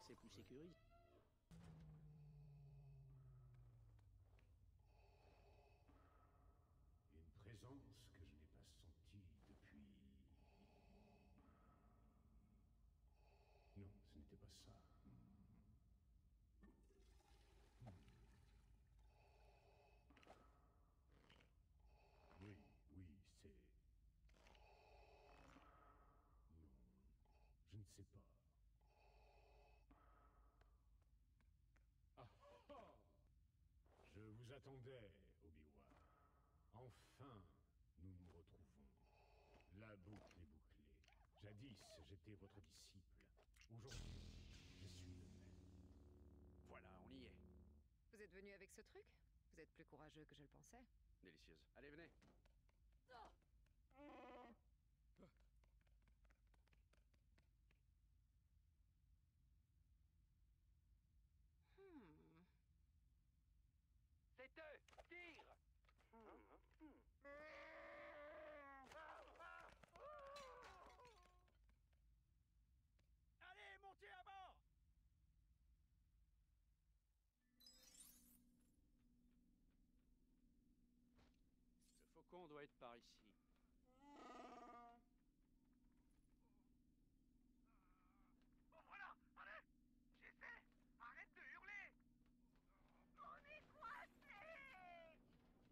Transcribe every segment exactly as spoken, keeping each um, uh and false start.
c'est plus sécurisé. Une présence que je n'ai pas sentie depuis... Non, ce n'était pas ça. Oui, oui, c'est... Non, je ne sais pas. Ah, oh! Je vous attendais, Obi-Wan. Enfin, nous nous retrouvons. La boucle est bouclée. Jadis, j'étais votre disciple. Aujourd'hui, je suis le maître. Voilà, on y est. Vous êtes venu avec ce truc? Vous êtes plus courageux que je le pensais. Délicieuse. Allez, venez. Hmm. C'est eux! Tire! Allez, montez à bord! Le faucon doit être par ici. Oh voilà! Allez! J'essaie! Arrête de hurler! On est coincés!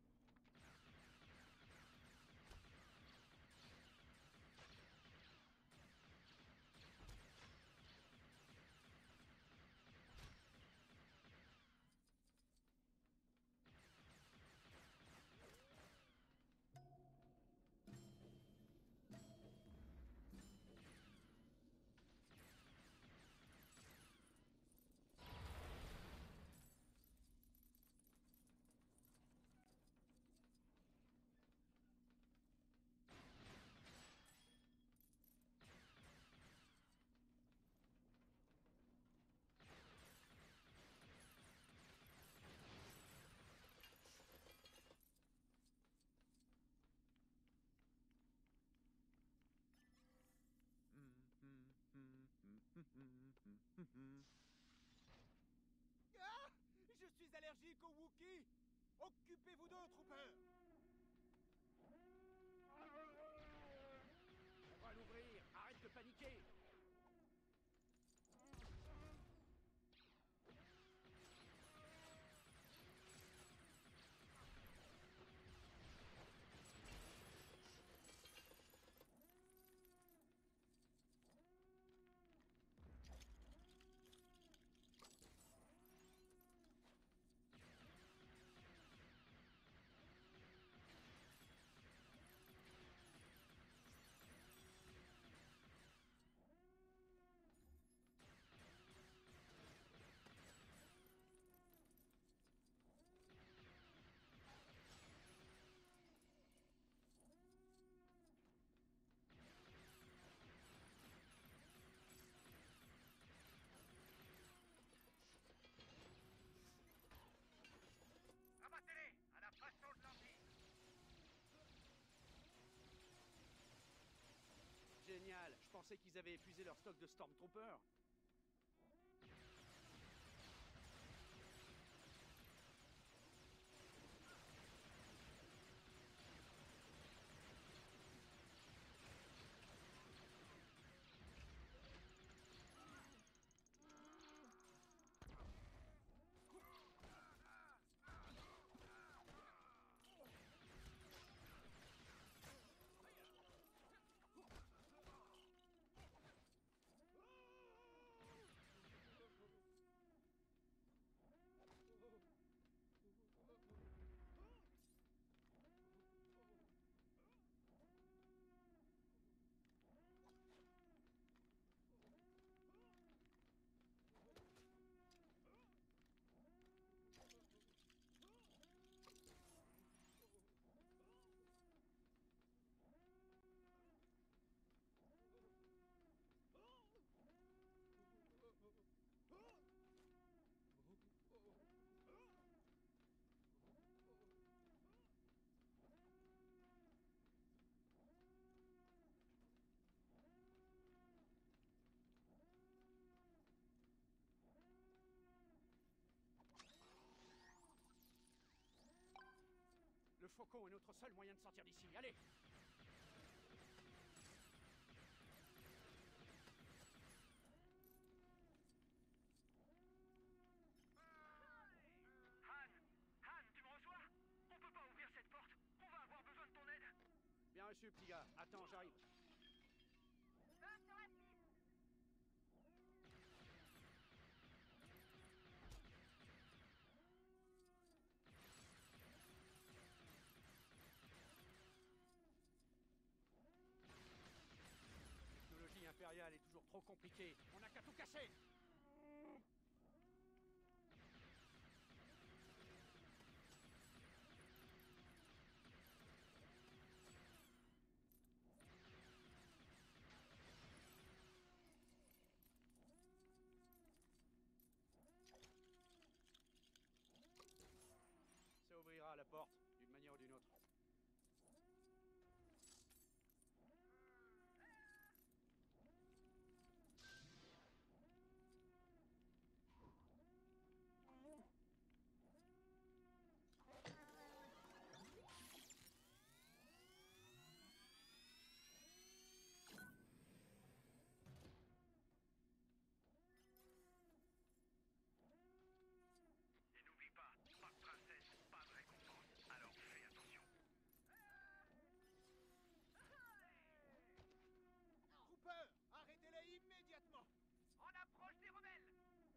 Ah! Je suis allergique aux Wookiees! Occupez-vous d'eux, Trooper! On va l'ouvrir! Arrête de paniquer! Rabattez-les! À la façon de l'Empire! Génial! Je pensais qu'ils avaient épuisé leur stock de Stormtroopers. faucon est notre seul moyen de sortir d'ici. Allez! Han! Han, tu me reçois? On peut pas ouvrir cette porte. On va avoir besoin de ton aide. Bien reçu, petit gars. Attends, j'arrive. Va sur la piste. La technologie impériale est toujours trop compliquée. On n'a qu'à tout casser! Ça ouvrira la porte, d'une manière ou d'une autre. Et n'oublie pas, pas de princesse, pas de récompense. Alors fais attention. Trooper, arrêtez-les immédiatement. On approche des rebelles.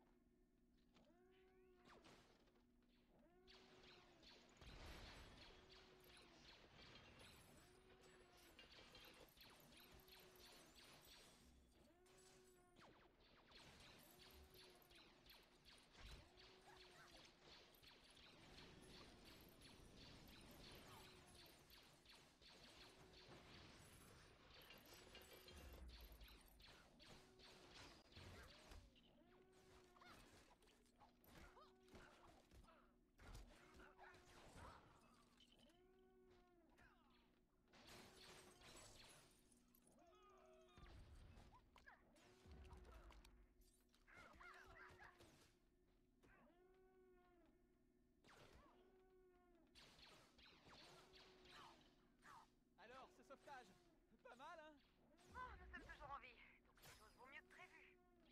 Alors, ce sauvetage, pas mal, hein? Oh, nous sommes toujours en vie, donc les choses vont mieux que prévu.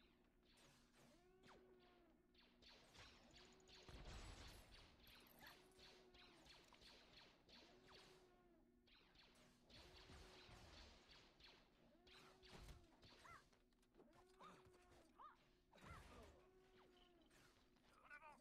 En avant.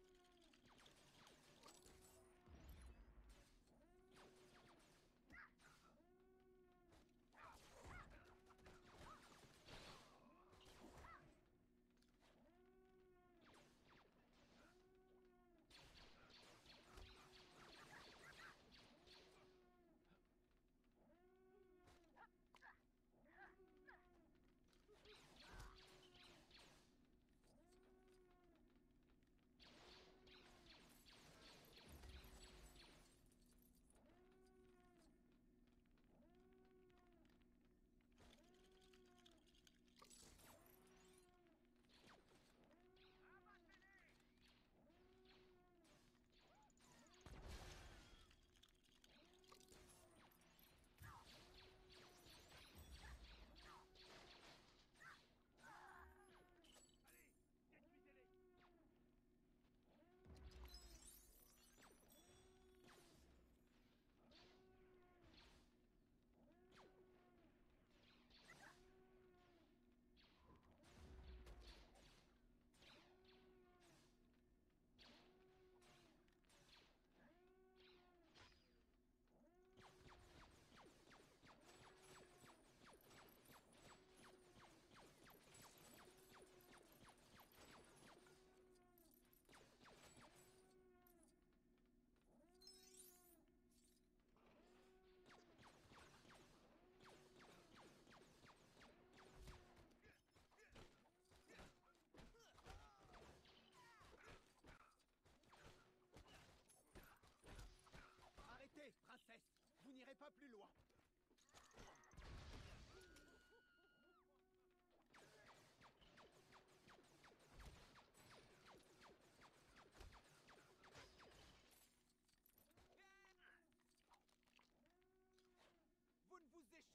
Arrêtez, princesse. Vous n'irez pas plus loin.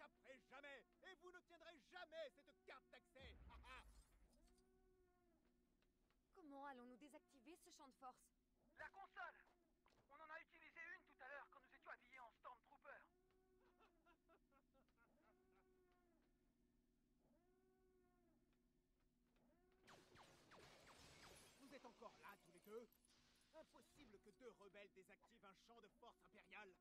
n'échapperez jamais. Et vous n'obtiendrez jamais cette carte d'accès. Ah, ah. Comment allons-nous désactiver ce champ de force? La console! On en a utilisé une tout à l'heure quand nous étions habillés en Stormtrooper. Vous êtes encore là, tous les deux? Impossible que deux rebelles désactivent un champ de force impérial.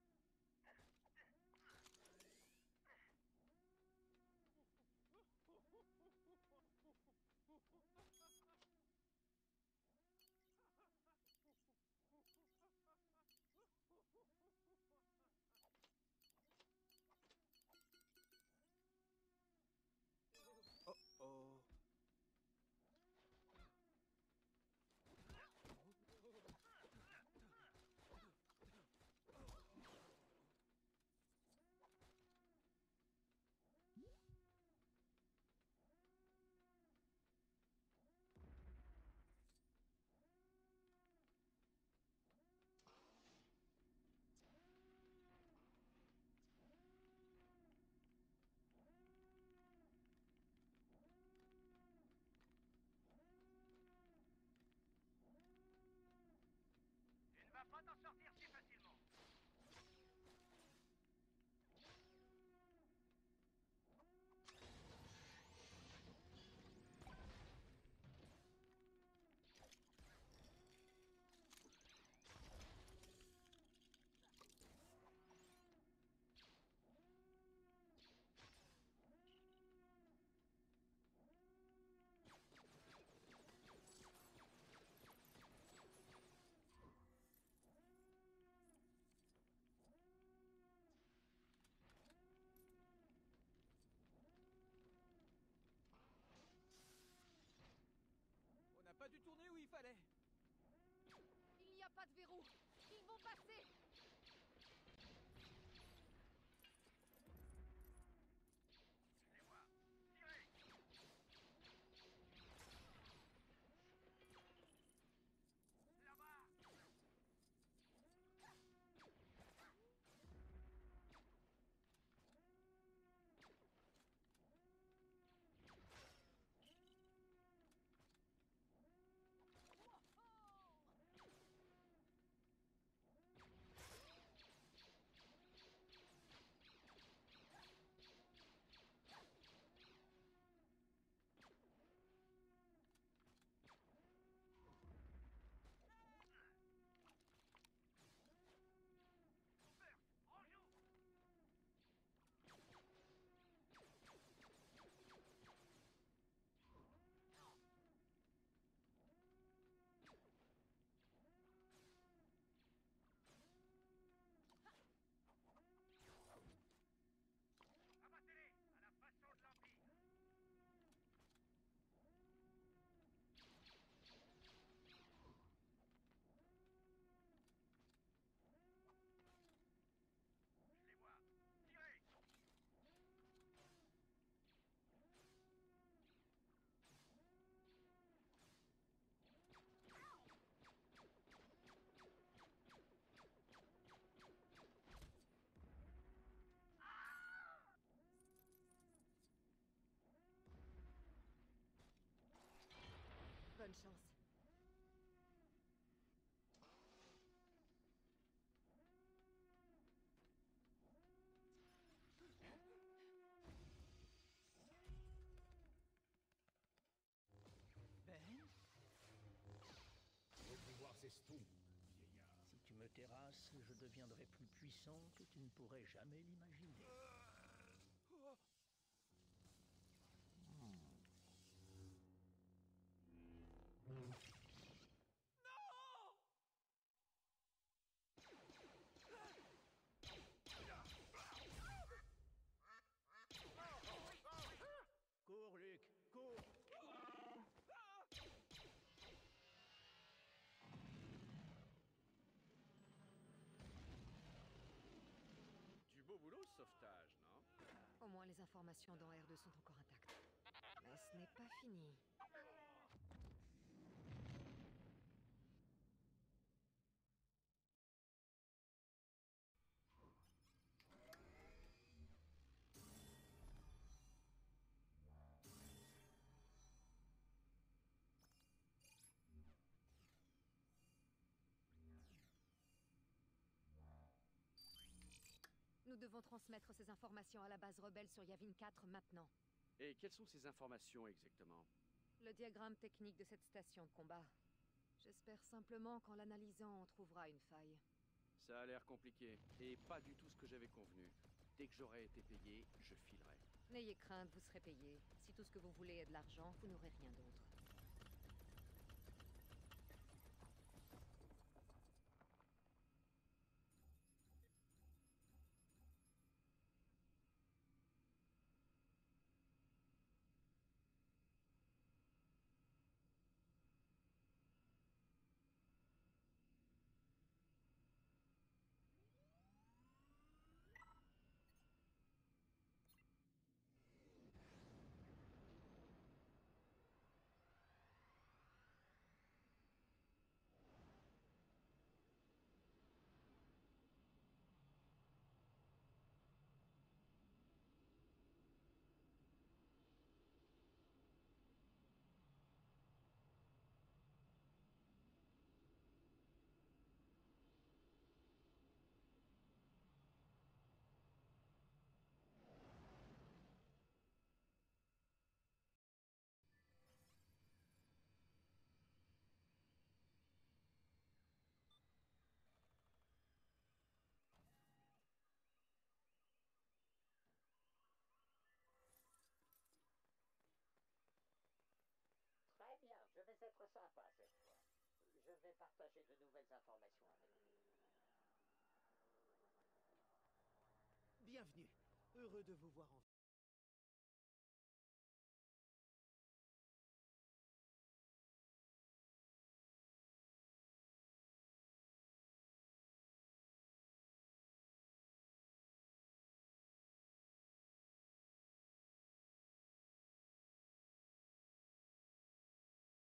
Oh oh. Tu ne vas pas t'en sortir si facilement. On n'a pas dû tourner où il fallait. Il n'y a pas de verrou. Ils vont passer. Les voir. Tirez! Là-bas! Burst, en joue! Abattez-les à la façon de l'Empire. Je les vois. Tirez! Bonne chance. Ben, Vos pouvoirs s'estompent, vieillard. si tu me terrasses, je deviendrai plus puissant que tu ne pourrais jamais l'imaginer. Cours, Luke, cours! Du beau boulot ce sauvetage, non? Au moins les informations dans R deux sont encore intactes. Mais ce n'est pas fini. devons transmettre ces informations à la base rebelle sur Yavin quatre maintenant. Et quelles sont ces informations exactement? Le diagramme technique de cette station de combat. J'espère simplement qu'en l'analysant, on trouvera une faille. Ça a l'air compliqué, et pas du tout ce que j'avais convenu. Dès que j'aurai été payé, je filerai. N'ayez crainte, vous serez payé. Si tout ce que vous voulez est de l'argent, vous n'aurez rien d'autre. Très bien, je vais être sympa cette fois. Je vais partager de nouvelles informations avec vous. Bienvenue. Heureux de vous voir en